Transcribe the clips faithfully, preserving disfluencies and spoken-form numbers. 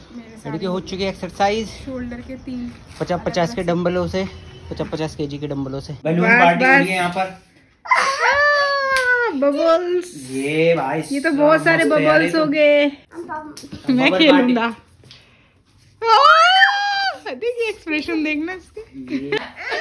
लड़की हो चुकी है एक्सरसाइज शोल्डर के तीन पचास पचास के डम्बलों से, पचास पचास के जी के डम्बलों से। बैलून पार्टी हो रही है यहाँ पर। बबल्स, ये भाई ये तो बहुत सारे बबल्स हो गए। मैं खेलूंगा। देखिए एक्सप्रेशन देखना इसके।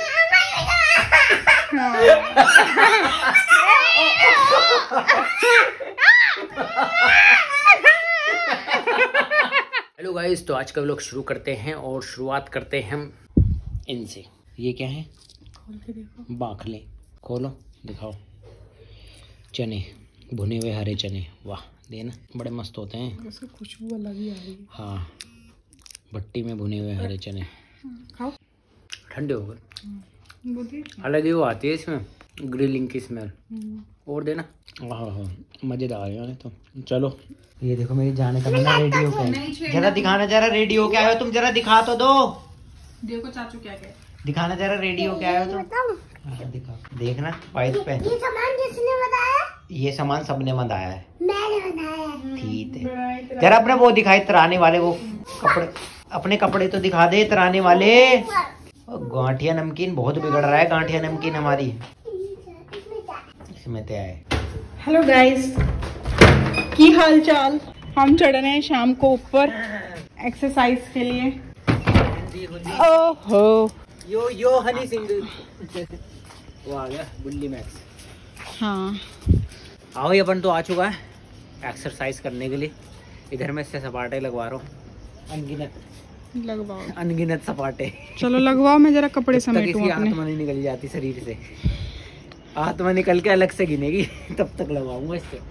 हेलो गाइस, तो आज का व्लॉग शुरू करते हैं और शुरुआत करते हैं हम इनसे। ये क्या है? खोल के देखो। बाखले खोलो, दिखाओ। चने, भुने हुए हरे चने, वाह देना, बड़े मस्त होते हैं। उसकी खुशबू अलग ही आ रही है। हाँ, भट्टी में भुने हुए हरे चने। खाओ, ठंडे हो गए। अलग ही वो आती है इसमें, ग्रिलिंग की स्मेल। और देना। हाँ हाँ, मजेदार है तो। चलो, ये देखो मेरी जाने का मना रेडी हो गया। जरा दिखाना, जरा रेडी हो क्या आए हो तुम, जरा दिखा तो दो। देखो चाचू क्या कहे, दिखाना जरा रेडी हो क्या आए हो तुम। हाँ, दिखाओ, देखना पाइप पे। ये सामान किसने बताया? ये सामान सबने बनाया है। मैंने बनाया। ठीक है, जरा अपने वो दिखाई तराने वाले, वो कपड़े, अपने कपड़े तो दिखा दे तराने वाले। गांठिया नमकीन बहुत बिगड़ रहा है, गांठिया नमकीन हमारी। इसमें तो आए। हेलो गाइस, की हाल चाल। हम चढ़ रहे हैं शाम को ऊपर एक्सरसाइज के लिए। ओहो, यो यो हनी सिंह वो आ गया, बुल्ली मैक्स। हाँ, आओ, ये अपन तो आ चुका है एक्सरसाइज करने के लिए। इधर मैं इससे सपाटे लगवा रहा हूँ, अनगिनत लगवाओ, अनगिनत सपाटे। चलो लगवाओ, मैं जरा कपड़े समेटूं अपने। आत्मा नहीं निकल जाती शरीर से, आत्मा निकल के अलग से गिनेगी तब तक लगवाऊंगा इससे।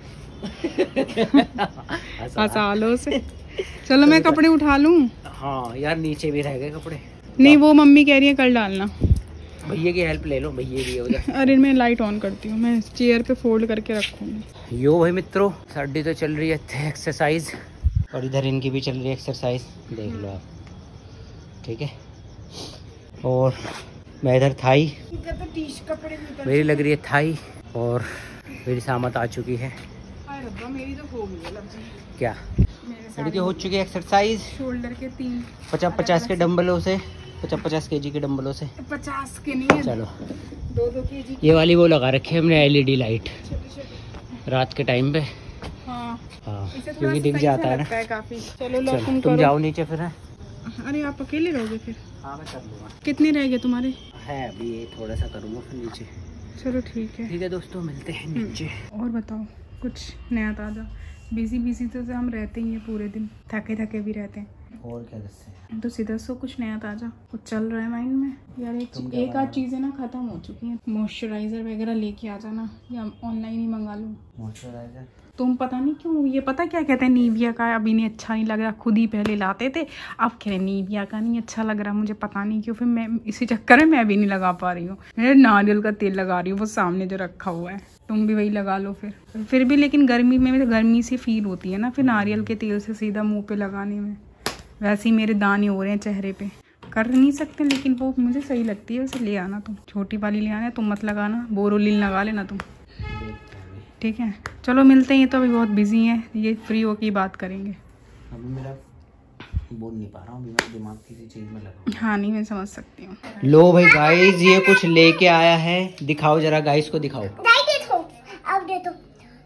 हंसा लो से। चलो मैं कपड़े उठा लूं। हाँ यार, नीचे भी रह गए कपड़े। नहीं, वो मम्मी कह रही है कल डालना। भैया की हेल्प ले लो, भैया भी है उधर। अरे मैं लाइट ऑन करती हूँ, मैं चेयर पे फोल्ड करके रखूंगी। यो भाई मित्रों, साड़ी तो चल रही है एक्सरसाइज, और इधर इनकी भी चल रही है एक्सरसाइज, देख लो आप। ठीक है, और मैं इधर थाई, मेरी लग रही है थाई, और मेरी सामत आ चुकी है। मेरी तो हो गई है क्या? लड़की हो चुकी है एक्सरसाइज शोल्डर के तीन पचास पचास के डम्बलों से, पचास पचास के जी के डम्बलों से। पचास के नहीं है, चलो दो दो के जी। ये वाली वो लगा रखी है हमने, एलईडी लाइट, रात के टाइम पे। हाँ हाँ, क्योंकि दिख जाता है ना काफी। चलो लो, चल, तुम, तुम करो। जाओ नीचे फिर। है अरे आप अकेले रहोगे फिर? हाँ मैं कर लूँगा। कितने रह गए तुम्हारे? है अभी थोड़ा सा करूँगा फिर नीचे। चलो ठीक है। ठीक है दोस्तों, मिलते हैं नीचे। और बताओ कुछ नया ताज़ा। बिजी बिजी तो से हम रहते ही हैं पूरे दिन, थके थके भी रहते हैं। और क्या दस्ते, तो सीधा सो कुछ नया ताज़ा कुछ चल रहा है माइंड में यार। एक एक आध चीज़ें ना ख़त्म हो चुकी हैं। मॉइस्चराइज़र वगैरह लेके आ जाना, या ऑनलाइन ही मंगा लो मॉइस्चराइजर। तुम पता नहीं क्यों, ये पता क्या कहते हैं, नीविया का अभी नहीं अच्छा नहीं लग रहा। खुद ही पहले लाते थे, अब कह रहे नीविया का नहीं अच्छा लग रहा मुझे, पता नहीं क्यों। फिर मैं इसी चक्कर में मैं भी नहीं लगा पा रही हूँ। मैं नारियल का तेल लगा रही हूँ, वो सामने जो रखा हुआ है। तुम भी वही लगा लो फिर फिर भी लेकिन गर्मी में गर्मी सी फील होती है ना फिर नारियल के तेल से सीधा मुंह पे लगाने में। वैसे ही मेरे दाने हो रहे हैं चेहरे पे, कर नहीं सकते, लेकिन वो मुझे सही लगती है। वैसे ले आना तुम, छोटी वाली ले आना, तुम मत लगाना। बोरोलिन लगा लेना तुम, ठीक है? चलो मिलते हैं, ये तो अभी बहुत बिजी हैं, ये फ्री होकर ही बात करेंगे। अभी मेरा बोल नहीं पा रहा हूँ, मेरा दिमाग किसी चीज में लगा। हाँ नहीं, मैं समझ सकती हूँ। लो भाई गाइस, ये कुछ लेके आया है, दिखाओ जरा गाइस को, दिखाओ। अब दे दो।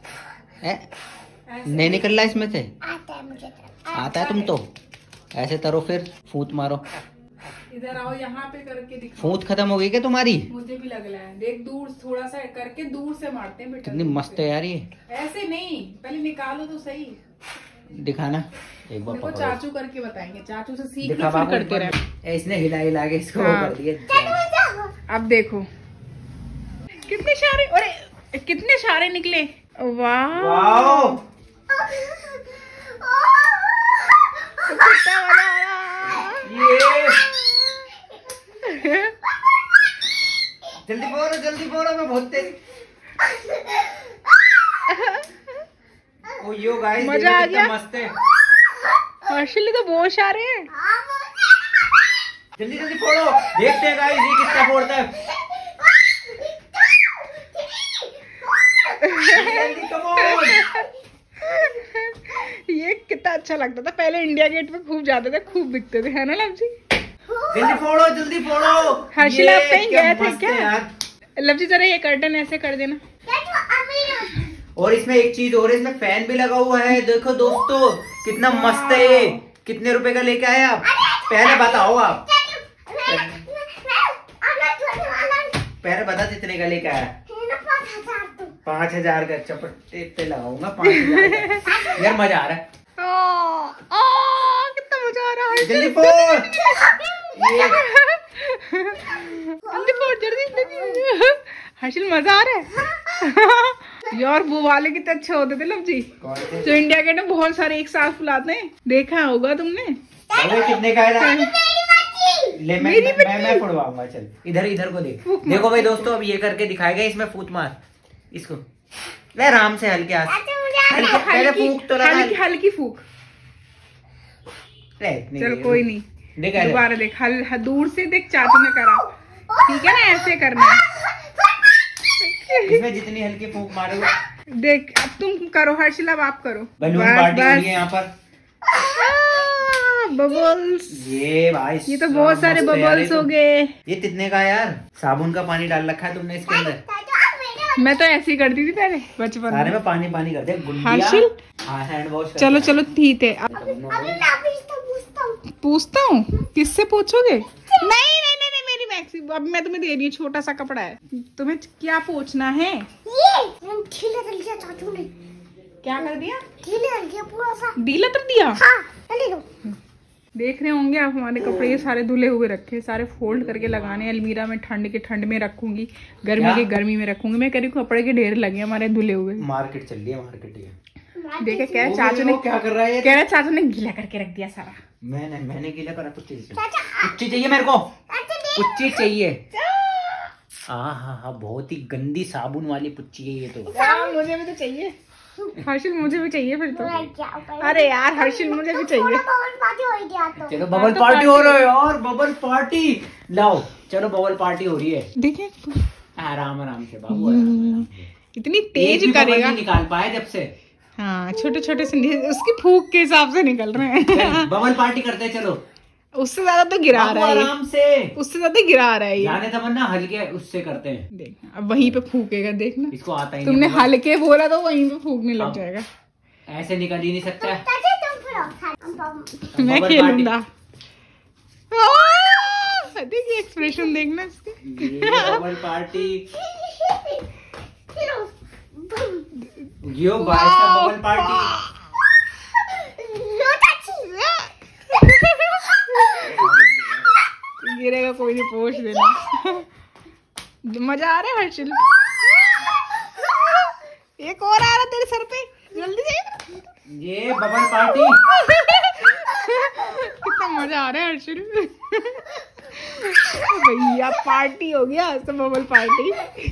नहीं निकल रहा इसमें से? आता है मुझे, आता है। तुम तो ऐसे तरो, फिर फूट मारो। इधर आओ, यहाँ पे करके दिखाओ। फूट खत्म हो गई क्या तुम्हारी? मुझे भी लग रहा है, देख दूर थोड़ा सा करके दूर से मारते हैं बेटा। कितनी मस्त है यार ये। ऐसे नहीं, पहले निकालो तो सही। दिखाना एक बार, देखो चाचू करके बताएंगे, चाचू से सीख दिखा लो, फिर करते रहे। इसने हिला हिला के इसको हाँ। कर दिया। अब देखो कितने सारे, अरे कितने सारे निकले। वाह वाओ, कितना मजा आया। ये जल्दी बोलो, जल्दी बोलो, मैं बहुत तेज। ओ यो गाइस, मजा आ गया। मस्त है। माशाल्लाह, तो बहुत सारे हैं। जल्दी जल्दी फोड़ो, देखते हैं गाइस ये कितना फोड़ता है। जल्दी कम ऑन। ये कितना अच्छा लगता था पहले, इंडिया गेट पे खूब जाते थे, खूब बिकते थे, है ना लव जी? जल्दी फोड़ो जल्दी फोड़ो। हर्षिल आप कहीं गए थे क्या? यार लव जी जरा ये कर्टन ऐसे कर देना। और इसमें एक चीज और, इसमें फैन भी लगा हुआ है, देखो दोस्तों कितना मस्त है ये। कितने रुपए का लेके आए आप, पहले बताओ आप, पहले बता कितने का लेके आया? पाँच हजार का। चपटे पे लगाऊंगा पाँच हजार। यार मजा आ रहा है, ओ, ओ, कितना मजा आ रहा है। जल्दी फोड़ ये। जल्दी फोड़ जल्दी जल्दी। हर्षिल मजा आ रहा है यार। वो वाले कितने अच्छे होते थे लव जी, जो इंडिया गेट में बहुत सारे एक साथ फुलाते हैं, देखा होगा तुमने। अरे कितने का है? ले मैं मैं मैं फोड़वाऊंगा। चल इधर इधर को देख। देखो भाई दोस्तों, अब ये करके दिखाएगा, इसमें फूट मार इसको। ले आराम से, हल्के हाथ, हल्के पहले फूक तो लगा, हल्की हल्की फूक। चल कोई नहीं, दोबारा देख, हल दूर से देख, चाचू ने करा, ठीक है ना, ऐसे करना है। इसमें जितनी हल्की फूक मारोगे। देख अब तुम करो हर्षिल, अब आप करो। बलून पार्टी हो रही है यहाँ पर। बबल्स, ये भाई ये तो बहुत सारे बबल्स हो गए। ये कितने का यार? साबुन का पानी डाल रखा है तुमने इसके अंदर। मैं तो ऐसे ही करती थी पहले बचपन सारे में। में पानी पानी करते हैं। हर्षिल हाँ हैंड वॉश। चलो चलो ठीक है। पूछता हूँ, किससे पूछोगे? नहीं नहीं नहीं नहीं, मेरी मैक्सी अब मैं तुम्हें दे रही हूँ, छोटा सा कपड़ा है। तुम्हें क्या पूछना है? ये ढीला कर दिया चाचू ने। क्या कर दिया? ढीला कर दिया पूरा सा। ढीला कर दिया? हाँ ले लो। देख रहे होंगे आप हमारे कपड़े, ये सारे धुले हुए रखे, सारे फोल्ड करके लगाने अलमीरा में, ठंड के ठंड में रखूंगी, गर्मी के गर्मी में रखूंगी। मैं कह रही हूँ कपड़े के ढेर लगे हमारे धुले हुए। मार्केट चल रही है, मार्केट है। देखे क्या चाचू ने क्या कर रहा है? कह रहा चाचू ने गीला करके रख दिया सारा। मैंने मैंने गीला करा? कुछ कुच्ची चाहिए मेरे को, कुच्ची चाहिए। हाँ हाँ हाँ, बहुत ही गंदी साबुन वाली पुच्ची है ये तो। हाँ, मुझे भी तो चाहिए हर्षिल, मुझे भी चाहिए फिर तो। अरे यार हर्षिल मुझे भी चाहिए। चलो बबल पार्टी हो रहा है यार, बबल पार्टी लाओ। चलो बबल पार्टी हो रही है। देखे आराम आराम से बाबू, आराम से। इतनी तेज करेगा, निकाल पाए जब से। हाँ छोटे छोटे से उसकी फूक के हिसाब से निकल रहे हैं। बबल पार्टी करते हैं चलो। उससे ज्यादा तो गिरा रहा है, आराम से, उससे ज्यादा गिरा रहा है। जाने तमन्ना हल्के उससे करते हैं। देख अब वहीं पे फूकेगा, देखना। इसको आता ही तुमने हल्के बोला तो वहीं पे फूकने लग जाएगा। ऐसे निकल ही नहीं सकता। मैं खेलूंगा। देखिए एक्सप्रेशन देखना इसके। बबल पार्टी जियो बाइस का बबल पार्टी। गिरेगा कोई नहीं, पोंछ देना। मजा आ रहा है हर्षिल। एक और आ रहा तेरे सर पे, जल्दी से। ये बबल पार्टी। कितना मजा आ रहा है हर्षिल। भैया पार्टी हो गया आज तो, बबल पार्टी।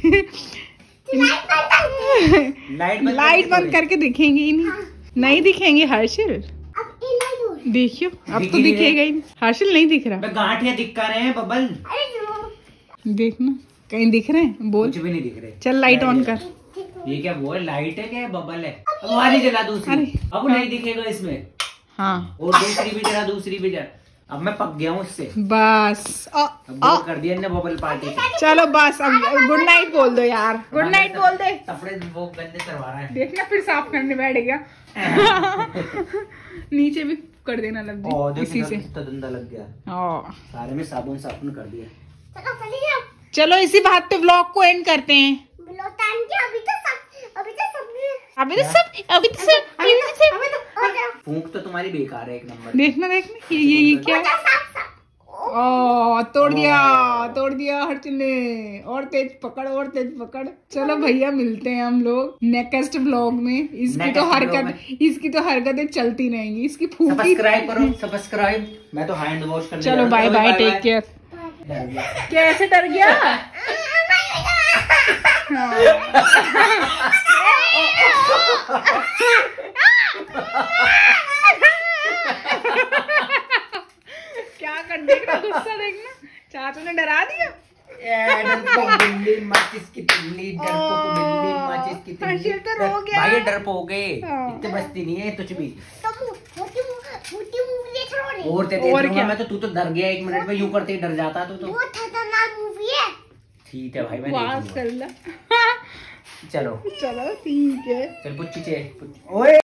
लाइट बंद लाइट बंद करके दिखेंगे ही नहीं, नहीं दिखेंगे हर्षिल। देखियो अब तो दिखेगा ही नहीं। हर्षिल नहीं दिख रहा। गांठिया दिखा रहे हैं बबल, देखना कहीं दिख रहे हैं? बोल। कुछ भी नहीं दिख रहे। चल लाइट ऑन कर। ये क्या वो है? लाइट है क्या? बबल है। अब वाली जला दूसरी, अब नहीं दिखेगा इसमें। हाँ और दूसरी भी जला, दूसरी भी जला। अब मैं पक गया हूँ इससे बस। आ, आ, कर दिया ना बबल पार्टी। चलो बस अब गुड नाइट बोल दो यार, गुड नाइट बोल दे। कपड़े वो गंदे करवा रहा है, देखना फिर साफ करने बैठ गया। नीचे भी कर देना लग जी इसी से। गंदा लग गया, सारे में साबुन साबुन कर दिया। चलो इसी बात पे व्लॉग को एंड करते हैं। अभी तो सब अभी तो सब अभी तो सब फूंक तो तुम्हारी बेकार है एक नंबर। देखना देखना ये ये ये क्या है? ओ तोड़ दिया, तोड़ दिया हर्षिल ने। और तेज पकड़, और तेज पकड़। चलो भैया मिलते हैं हम लोग नेक्स्ट ब्लॉग में। इसकी तो हरकत इसकी तो हरकतें चलती रहेंगी। इसकी फूकी। सब्सक्राइब करो, सब्सक्राइब। मैं तो हैंड वॉश करने। चलो बाय बाय, टेक केयर। कैसे डर गया? क्या कर, देखना गुस्सा देखना, चाचू ने डरा दिया। भाई डर पो गए, इतने बस्ती नहीं है तुझ भी। और ते देख लूंगा मैं तो। तू तो डर गया एक मिनट में, यूं करते ही डर जाता तू तो। बहुत खतरनाक मूवी है। ठीक है भाई मैं वास देख कर ला। चलो चलो ठीक है। चल पुच्ची चे ओए